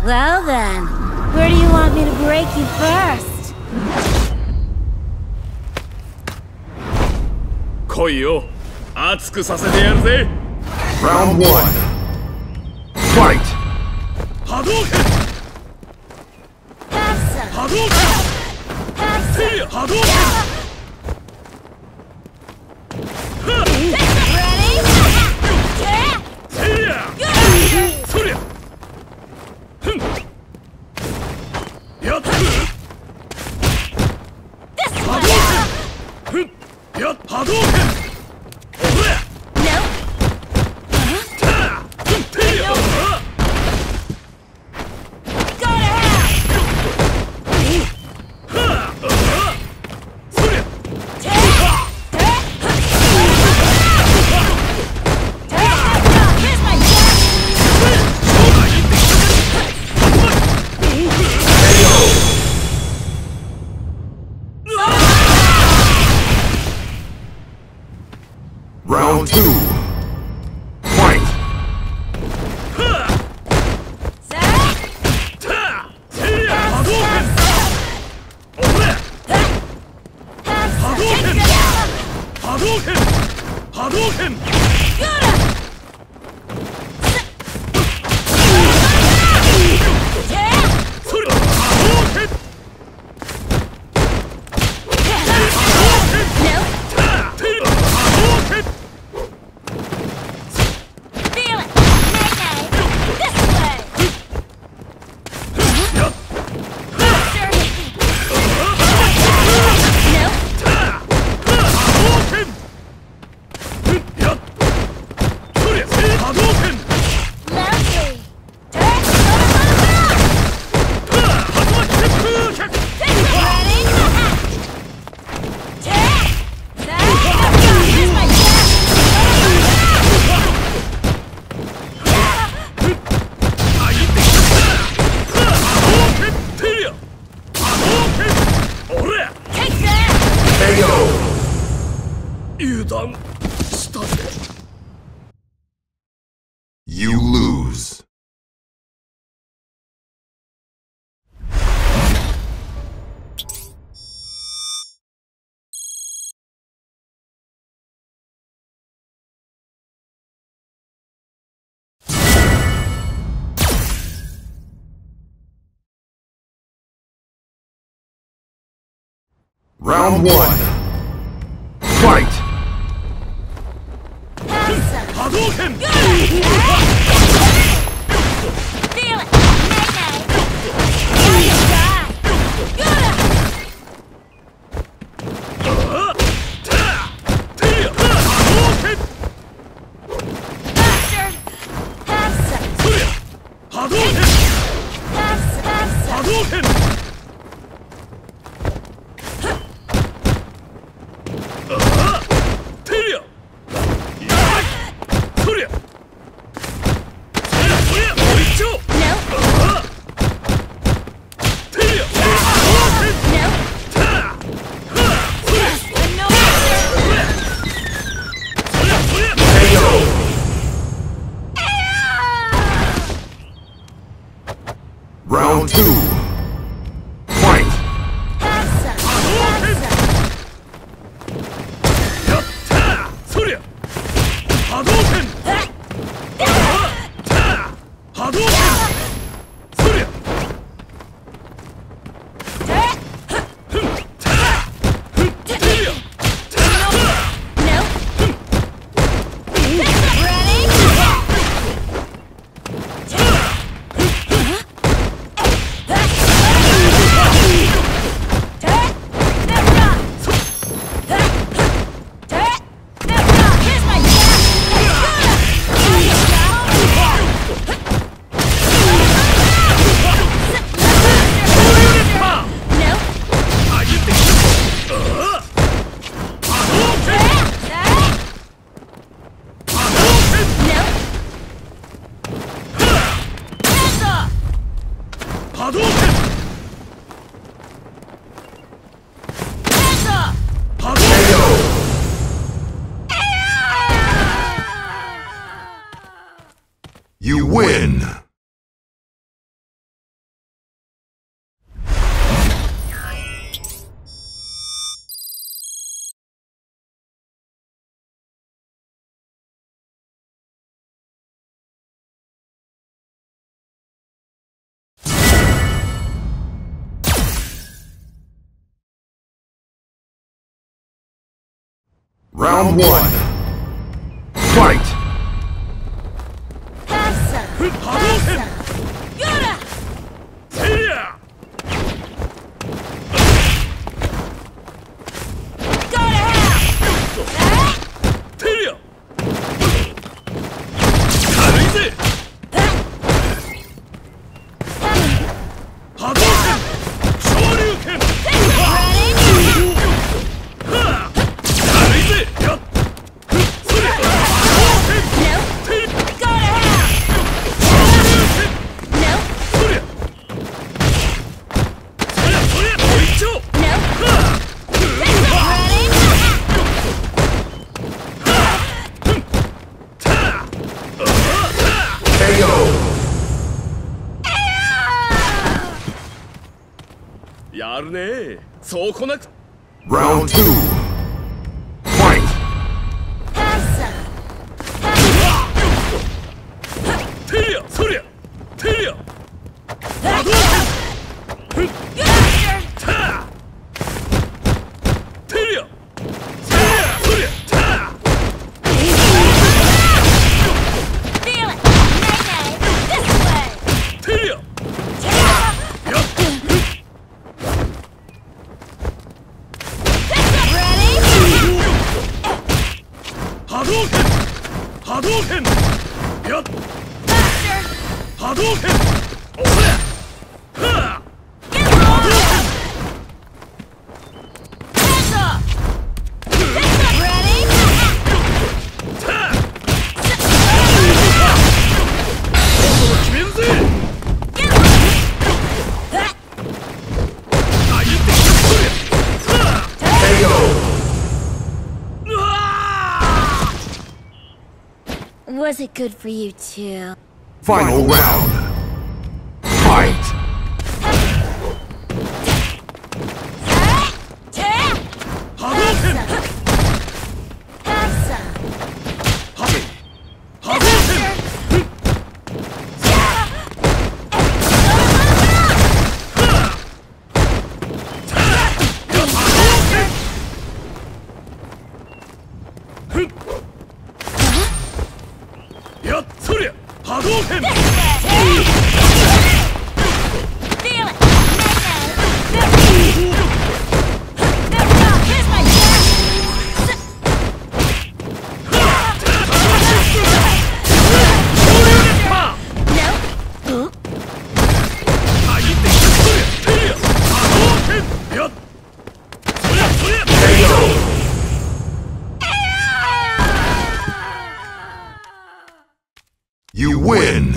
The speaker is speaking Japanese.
Well then, where do you want me to break you first? 来いよ、熱くさせてやるぜ。 Round 1. Fight! 波動拳、 Have some. 波動拳、 Have せ some. いや波動拳。 Ready? せいや、そりゃ。ふん。やっつ。波動拳。ふん。やっ波動拳。おら。 No. たあ。ふん。ていや。 Go to hell. はあ。そりゃ。 Here's my gun. Round 2. Fight! たあ。せいや波動拳。おら。 波動拳。波動拳。波動拳。 それ。波動拳。 No. たあ。ていや波動拳。 Feel it. Night-night. This way. やっ。 Faster. No. たあ。波動拳。ふん。やっ。そりゃ。せい波動拳。 Loudly. たあ。竜巻旋風脚。 Ready? Here's my gun. あ、いってきた。はあ。波動拳。ていや。波動拳。おら。 Take that. KO! 油断したぜ。 You lose. Round 1. Fight! Have some. 波動拳。 Feel it. Night-night. Now you die. Faster. Have some. Have some. Have some. 波動拳。波動拳。 You win! Round 1. Fight! Passa! Passa! Gura! Teria! Gotta have! Teria! Karuize! Hadouken! Shoryuken! Ready? Karuize! Yat! Sure! Hadouken! No. Teria! Gotta have! Shoryuken! No. Sure! Sure! Oicho! No. Ready? KO! やるね。そうこなく。 Round 2. Fight! Passa! テリア、そりゃ、テリア。 Faster! ター。テリア。そりゃ、ター。 Feel it! Nay-nay! This way! テリア。やっ。 Ready? 波動拳。波動拳。やっ。 Faster! 波動拳。おりゃ。はあ。 Get lost! Hands up! Ready? ター。決めるぜ。 Get lost! あ、言ってきた。そりゃ。はあ。 KO! Was it good for you too? Final round. Fight! Hadouken! Passa! Hadouken! Ya, Surya! Hadouken! Feel it! Nay-nay! Here's my No? KO! You win!